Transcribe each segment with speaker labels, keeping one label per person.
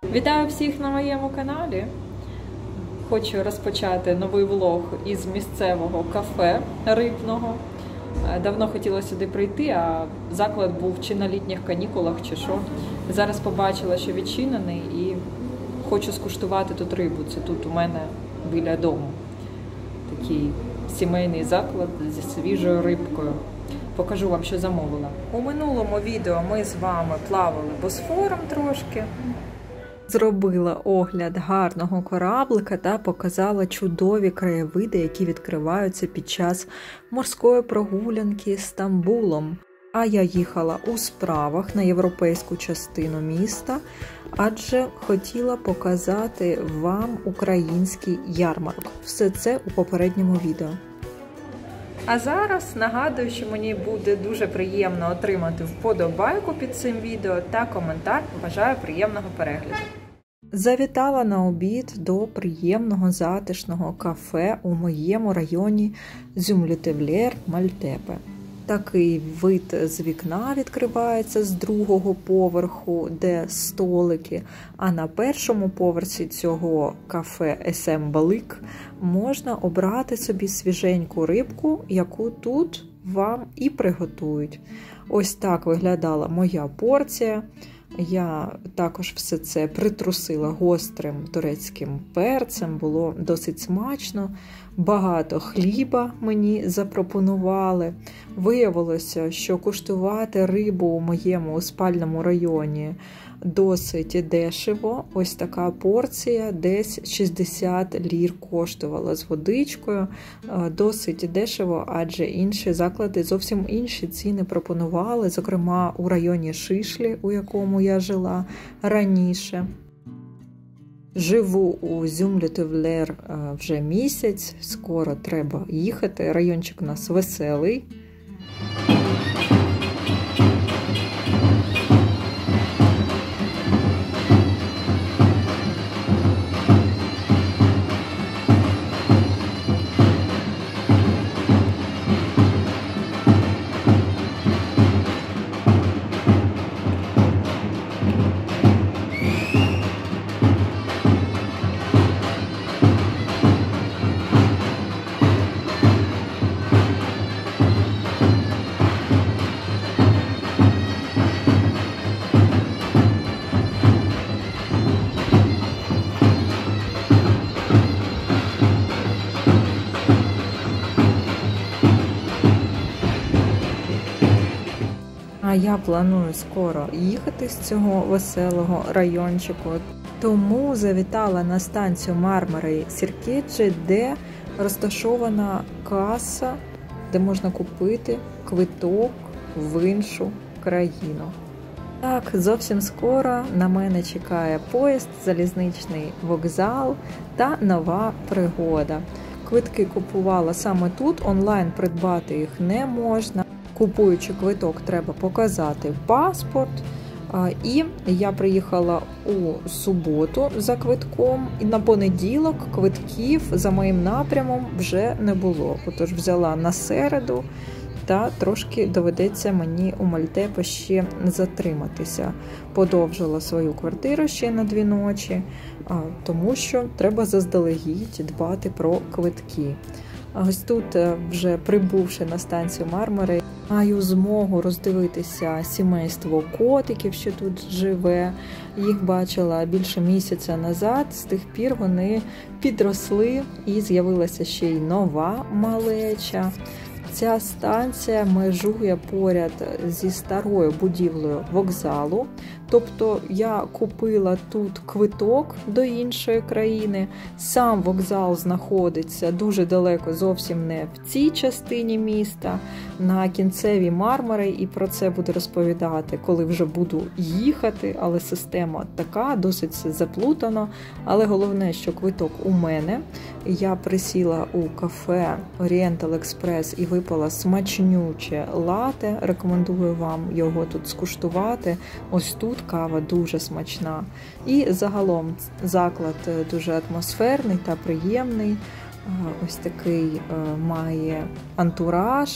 Speaker 1: Вітаю всіх на моєму каналі. Хочу розпочати новий влог із місцевого кафе рибного. Давно хотіла сюди прийти, а заклад був чи на літніх канікулах, чи що. Зараз побачила, що відчинений, і хочу скуштувати тут рибу. Це тут у мене біля дому. Такий сімейний заклад зі свіжою рибкою. Покажу вам, що замовила. У минулому відео ми з вами плавали Босфором трошки. Зробила огляд гарного кораблика та показала чудові краєвиди, які відкриваються під час морської прогулянки Стамбулом. А я їхала у справах на європейську частину міста, адже хотіла показати вам український ярмарок. Все це у попередньому відео. А зараз нагадую, що мені буде дуже приємно отримати вподобайку під цим відео та коментар. Бажаю приємного перегляду. Завітала на обід до приємного затишного кафе у моєму районі Зюмлютевлер, Мальтепе. Такий вид з вікна відкривається з другого поверху, де столики, а на першому поверсі цього кафе СМ Балик можна обрати собі свіженьку рибку, яку тут вам і приготують. Ось так виглядала моя порція. Я також все це притрусила гострим турецьким перцем, було досить смачно. Багато хліба мені запропонували. Виявилося, що куштувати рибу у моєму спальному районі досить дешево. Ось така порція десь 60 лір коштувала з водичкою. Досить дешево, адже інші заклади зовсім інші ціни пропонували, зокрема у районі Шишлі, у якому я жила раніше. Живу у Зюмлютевлер вже місяць, скоро треба їхати. Райончик у нас веселий. А я планую скоро їхати з цього веселого райончику, тому завітала на станцію Мармари Сіркеджі, де розташована каса, де можна купити квиток в іншу країну. Так, зовсім скоро на мене чекає поїзд, залізничний вокзал та нова пригода. Квитки купувала саме тут, онлайн придбати їх не можна. Купуючи квиток, треба показати паспорт. І я приїхала у суботу за квитком, і на понеділок квитків за моїм напрямом вже не було. Отож взяла на середу, та трошки доведеться мені у Мальтепе ще затриматися. Подовжила свою квартиру ще на 2 ночі, тому що треба заздалегідь дбати про квитки. Ось тут, вже прибувши на станцію Мармари, маю змогу роздивитися сімейство котиків, що тут живе. Їх бачила більше місяця назад, з тих пір вони підросли і з'явилася ще й нова малеча. Ця станція межує поряд зі старою будівлею вокзалу, тобто я купила тут квиток до іншої країни. Сам вокзал знаходиться дуже далеко, зовсім не в цій частині міста, на кінцевій Мармари, і про це буду розповідати, коли вже буду їхати, але система така, досить заплутано, але головне, що квиток у мене. Я присіла у кафе Oriental Express і випила смачнюче лате, рекомендую вам його тут скуштувати. Ось тут кава дуже смачна. І загалом заклад дуже атмосферний та приємний. Ось такий має антураж.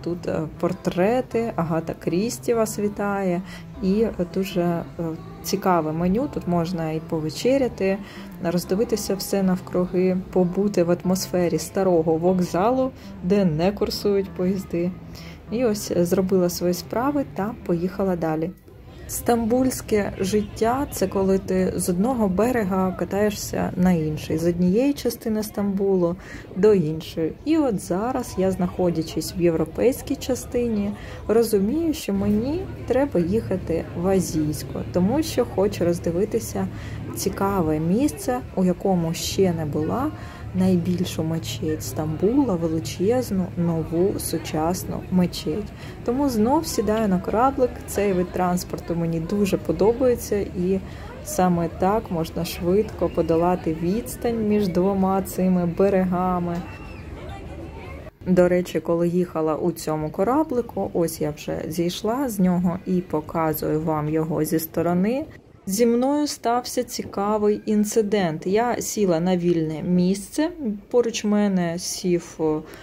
Speaker 1: тут портрети, Агата Крісті вас вітає. І дуже цікаве меню, тут можна і повечеряти, роздивитися все навкруги, побути в атмосфері старого вокзалу, де не курсують поїзди. І ось зробила свої справи та поїхала далі. Стамбульське життя – це коли ти з одного берега катаєшся на інший, з однієї частини Стамбулу до іншої. І от зараз я, знаходячись в європейській частині, розумію, що мені треба їхати в азійську, тому що хочу роздивитися цікаве місце, у якому ще не була, найбільшу мечеть Стамбула, величезну, нову, сучасну мечеть. Тому знов сідаю на кораблик, цей вид транспорту мені дуже подобається, і саме так можна швидко подолати відстань між двома цими берегами. До речі, коли їхала у цьому кораблику, ось я вже зійшла з нього і показую вам його зі сторони. Зі мною стався цікавий інцидент. Я сіла на вільне місце, поруч мене сів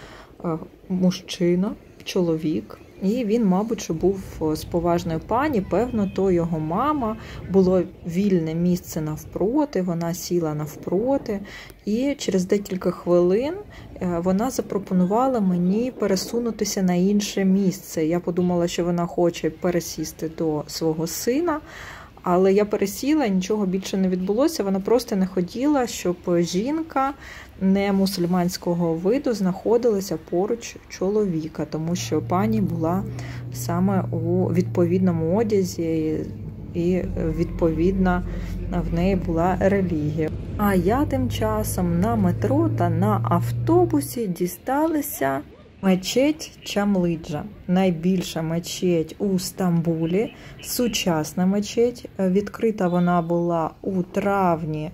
Speaker 1: мужчина, чоловік, і він, мабуть, що був з поважною пані, певно, то його мама, було вільне місце навпроти, вона сіла навпроти, і через декілька хвилин вона запропонувала мені пересунутися на інше місце. Я подумала, що вона хоче пересісти до свого сина, але я пересіла, нічого більше не відбулося, вона просто не хотіла, щоб жінка не мусульманського виду знаходилася поруч чоловіка, тому що пані була саме у відповідному одязі і відповідна в неї була релігія. А я тим часом на метро та на автобусі дісталися мечеть Чамлиджа. Найбільша мечеть у Стамбулі, сучасна мечеть. Відкрита вона була у травні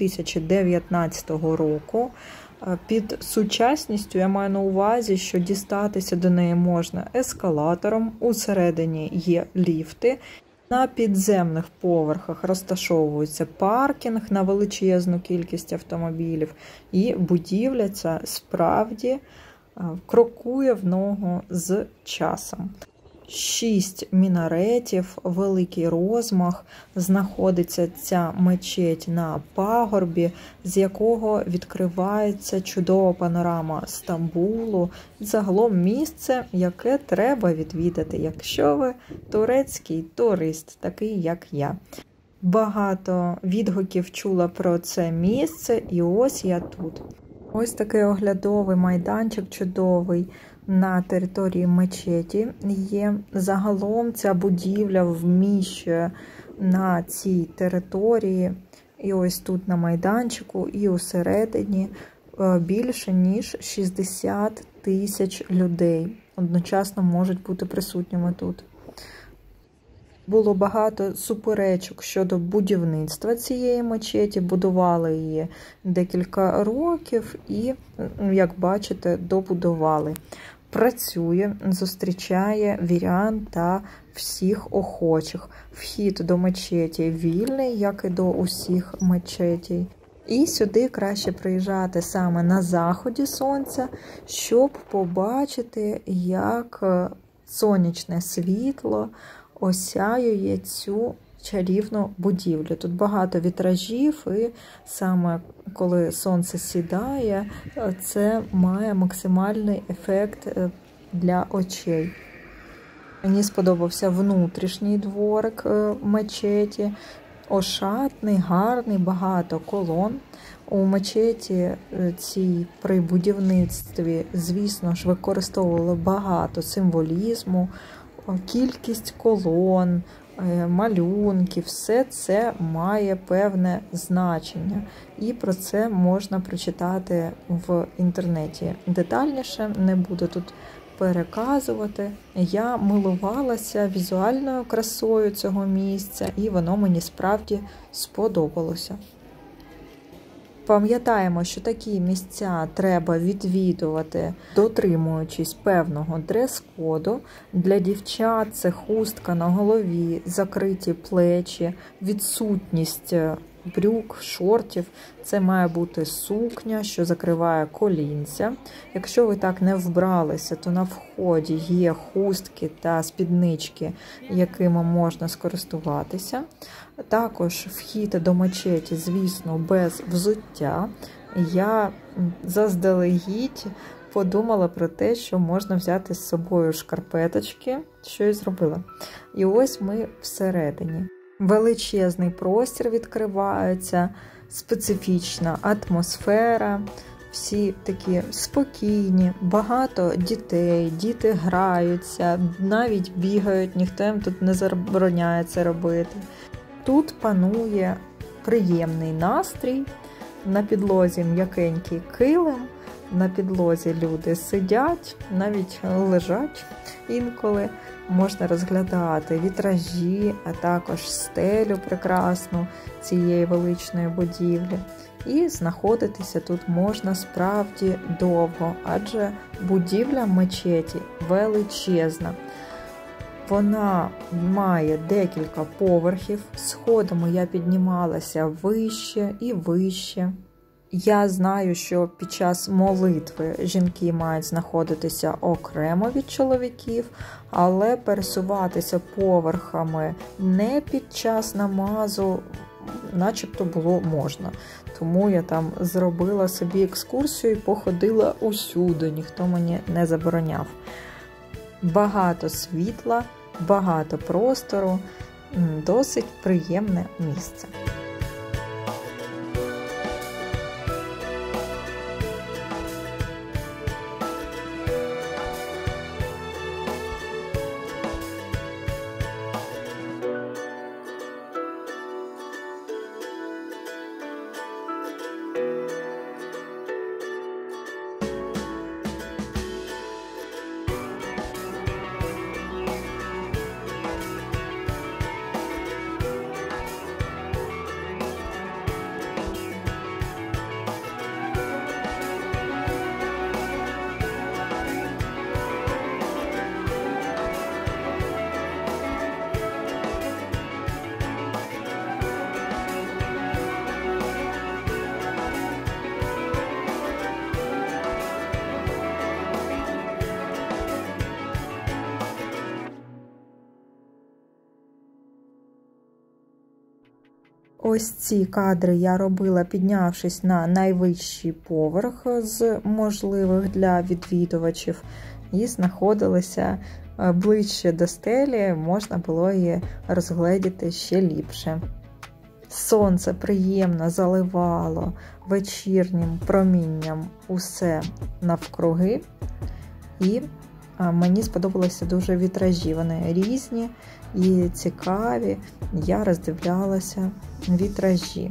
Speaker 1: 2019 року. Під сучасністю я маю на увазі, що дістатися до неї можна ескалатором, усередині є ліфти. На підземних поверхах розташовується паркінг на величезну кількість автомобілів, і будівля ця справді крокує в ногу з часом. 6 мінаретів, великий розмах, знаходиться ця мечеть на пагорбі, з якого відкривається чудова панорама Стамбулу. Загалом місце, яке треба відвідати, якщо ви турецький турист, такий як я. Багато відгуків чула про це місце, і ось я тут. Ось такий оглядовий майданчик чудовий на території мечеті є. Загалом ця будівля вміщує на цій території, і ось тут на майданчику, і усередині більше ніж 60 тисяч людей одночасно можуть бути присутніми тут. Було багато суперечок щодо будівництва цієї мечеті, будували її декілька років і, як бачите, добудували. Працює, зустрічає вірян та всіх охочих. Вхід до мечеті вільний, як і до усіх мечетей. І сюди краще приїжджати саме на заході сонця, щоб побачити, як сонячне світло осяює цю чарівну будівлю. Тут багато вітражів, і саме коли сонце сідає, це має максимальний ефект для очей. Мені сподобався внутрішній дворик мечеті. Ошатний, гарний, багато колон. У мечеті цій при будівництві, звісно ж, використовували багато символізму, кількість колон, малюнків, все це має певне значення. І про це можна прочитати в інтернеті детальніше, не буду тут переказувати. Я милувалася візуальною красою цього місця, і воно мені справді сподобалося. Пам'ятаємо, що такі місця треба відвідувати, дотримуючись певного дрес-коду. Для дівчат це хустка на голові, закриті плечі, відсутність брюк, шортів. Це має бути сукня, що закриває колінця. Якщо ви так не вбралися, то на вході є хустки та спіднички, якими можна скористуватися. Також вхід до мечеті, звісно, без взуття. Я заздалегідь подумала про те, що можна взяти з собою шкарпеточки, що і зробила. І ось ми всередині. Величезний простір відкривається, специфічна атмосфера, всі такі спокійні, багато дітей, діти граються, навіть бігають, ніхто їм тут не забороняє це робити. Тут панує приємний настрій, на підлозі м'якенький килим, на підлозі люди сидять, навіть лежать інколи. Можна розглядати вітражі, а також стелю прекрасну цієї величної будівлі. І знаходитися тут можна справді довго, адже будівля мечеті величезна. Вона має декілька поверхів, сходами я піднімалася вище і вище. Я знаю, що під час молитви жінки мають знаходитися окремо від чоловіків, але пересуватися поверхами не під час намазу начебто було можна. Тому я там зробила собі екскурсію і походила усюди, ніхто мені не забороняв. Багато світла, багато простору, досить приємне місце. Ось ці кадри я робила, піднявшись на найвищий поверх з можливих для відвідувачів, і знаходилися ближче до стелі, можна було її розгледіти ще ліпше. Сонце приємно заливало вечірнім промінням усе навкруги, і мені сподобалися дуже вітражі, вони різні і цікаві, я роздивлялася вітражі.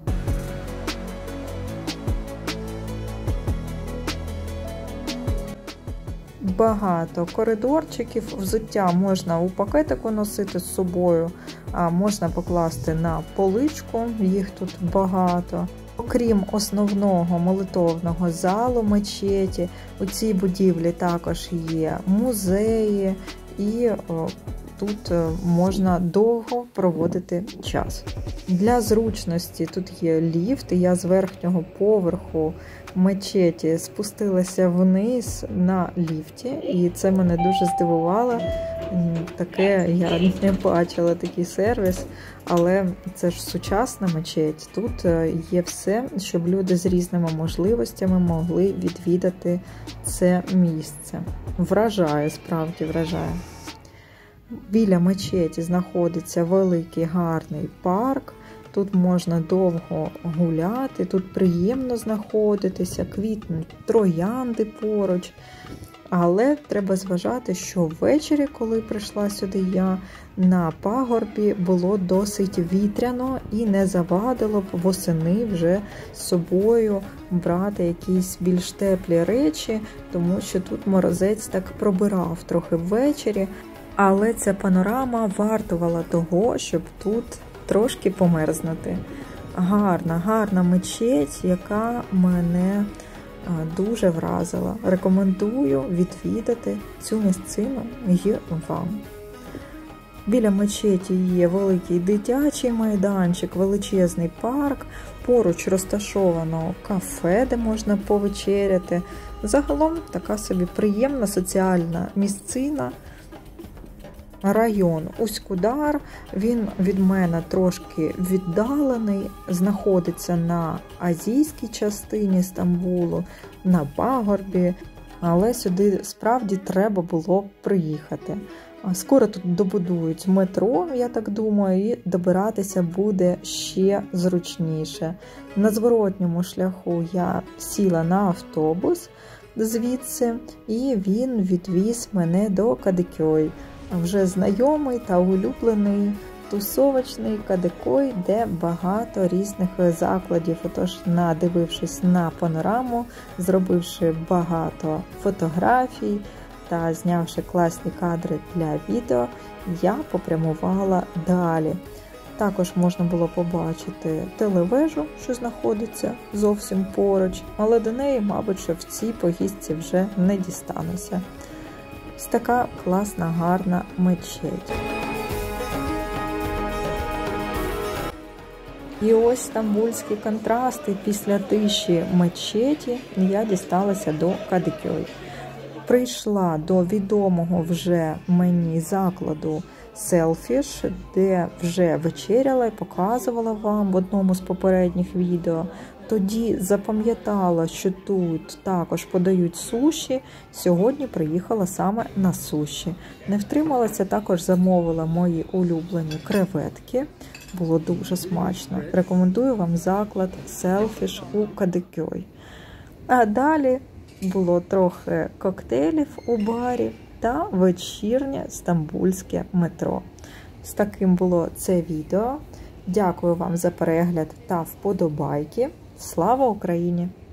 Speaker 1: Багато коридорчиків, взуття можна у пакетику носити з собою, а можна покласти на поличку, їх тут багато. Окрім основного молитовного залу мечеті, у цій будівлі також є музеї, і тут можна довго проводити час. Для зручності тут є ліфт, і я з верхнього поверху мечеті спустилася вниз на ліфті, і це мене дуже здивувало. Таке я не бачила, такий сервіс, але це ж сучасна мечеть. Тут є все, щоб люди з різними можливостями могли відвідати це місце. Вражає, справді вражає. Біля мечеті знаходиться великий гарний парк. Тут можна довго гуляти, тут приємно знаходитися, квітнуть троянди поруч. Але треба зважати, що ввечері, коли прийшла сюди я, на пагорбі було досить вітряно і не завадило б восени вже з собою брати якісь більш теплі речі, тому що тут морозець так пробирав трохи ввечері. Але ця панорама вартувала того, щоб тут трошки померзнути. Гарна мечеть, яка мене дуже вразила. Рекомендую відвідати цю місцину і вам.
Speaker 2: Біля мечеті є великий дитячий майданчик, величезний парк, поруч розташовано кафе, де можна повечеряти. Загалом така собі приємна соціальна місцина. Район Усть-Кудар, він від мене трошки віддалений, знаходиться на азійській частині Стамбулу, на пагорбі, але сюди справді треба було приїхати. Скоро тут добудують метро, я так думаю, і добиратися буде ще зручніше. На зворотньому шляху я сіла на автобус звідси, і він відвіз мене до Кадикьой. Вже знайомий та улюблений тусовочний Кадикой, де багато різних закладів. Отож, надивившись на панораму, зробивши багато фотографій та знявши класні кадри для відео, я попрямувала далі. Також можна було побачити телевежу, що знаходиться зовсім поруч, але до неї, мабуть, що в цій поїздці вже не дістануся. Ось така класна, гарна мечеть. І ось стамбульські контрасти. Після тиші мечеті я дісталася до Кадикьой. Прийшла до відомого вже мені закладу Селфіш, де вже вечеряла і показувала вам в одному з попередніх відео. Тоді запам'ятала, що тут також подають суші. Сьогодні приїхала саме на суші. Не втрималася, також замовила мої улюблені креветки. Було дуже смачно. Рекомендую вам заклад Селфіш у Кадикьой. А далі було трохи коктейлів у барі та вечірнє стамбульське метро. З таким було це відео. Дякую вам за перегляд та вподобайки. Слава Україні!